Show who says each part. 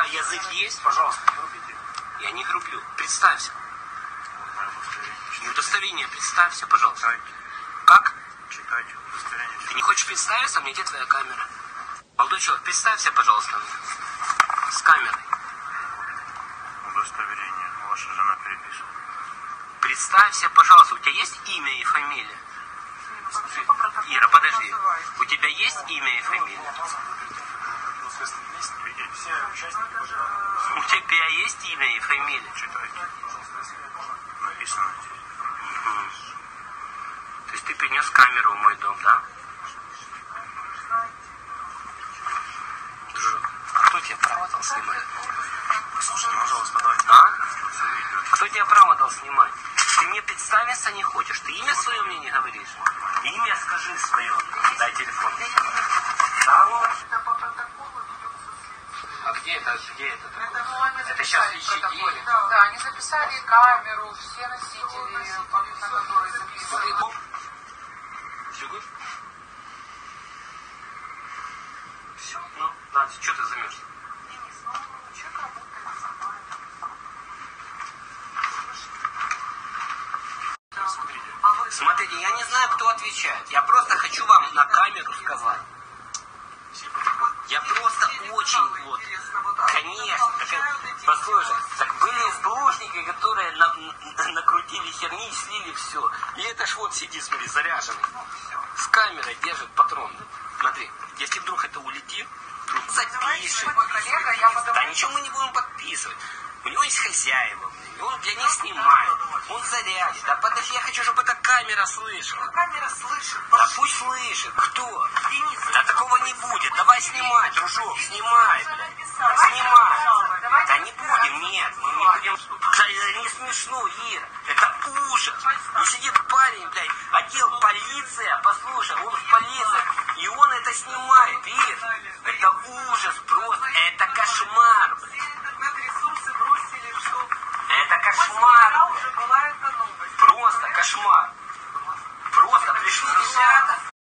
Speaker 1: язык есть?
Speaker 2: Пожалуйста, не рубите.
Speaker 1: Я не грублю. Представься. Удостоверение представься, пожалуйста.
Speaker 2: Читайте.
Speaker 1: Как?
Speaker 2: Читайте удостоверение.
Speaker 1: Ты не хочешь представиться? Мне где твоя камера? Молодой человек, представься, пожалуйста, мне. С камерой.
Speaker 2: Удостоверение. Ваша жена переписывала.
Speaker 1: Представься, пожалуйста. У тебя есть имя и фамилия? Ира, подожди. У тебя есть имя и фамилия? У тебя есть имя и фамилия?
Speaker 2: Читайте. Написано здесь.
Speaker 1: То есть ты принес камеру в мой дом, да? Дружок, а кто тебе право дал снимать?
Speaker 2: Слушай, пожалуйста, давайте.
Speaker 1: А? Кто тебе право дал снимать? Ты мне представиться не хочешь? Ты имя свое мне не говоришь? Имя скажи свое. Дай телефон. А где это? Где это? Это сейчас лечение?
Speaker 3: Да, они записали камеру, все носители, на которые записывали.
Speaker 1: Все good? Все? Ну, Надя, что ты замерз? Смотрите, я не знаю, кто отвечает. Я просто хочу вам на камеру сказать. Я просто очень вот, конечно, послушай, так были СБУшники, которые накрутили херни и слили все. И это ж вот сидит, смотри, заряженный. С камерой держит патрон. Смотри, если вдруг это улетит, запишет. Да ничего мы не будем подписывать. У него есть хозяева, и он для них снимает. Он зарядит. Да подожди, я хочу, чтобы эта камера слышала.
Speaker 3: Камера слышит.
Speaker 1: Да пусть слышит. Кто? Да такого не будет. Давай снимай, дружок, снимай, блядь. Снимай. Да не будем, нет. Мы не будем. Да не смешно, Ира. Это ужас. И сидит парень, блядь, отдел полиция, послушай, он в полиции, и он это снимает, Ира. Это ужас просто. Это кошмар, блядь. Это кошмар, блядь. Просто кошмар. Просто пришли ребята.